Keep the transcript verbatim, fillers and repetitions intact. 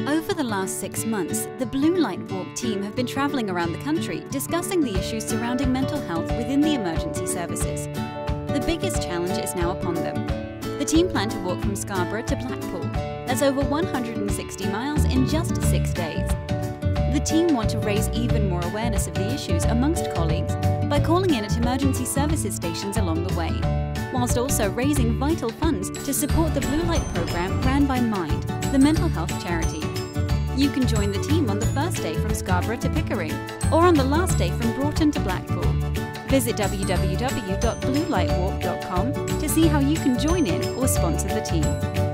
Over the last six months, the Blue Light Walk team have been travelling around the country discussing the issues surrounding mental health within the emergency services. The biggest challenge is now upon them. The team plan to walk from Scarborough to Blackpool. That's over one hundred sixty miles in just six days. The team want to raise even more awareness of the issues amongst colleagues by calling in at emergency services stations along the way, whilst also raising vital funds to support the Blue Light programme ran by Mind, the mental health charity. You can join the team on the first day from Scarborough to Pickering, or on the last day from Broughton to Blackpool. Visit w w w dot blue light walk dot com to see how you can join in or sponsor the team.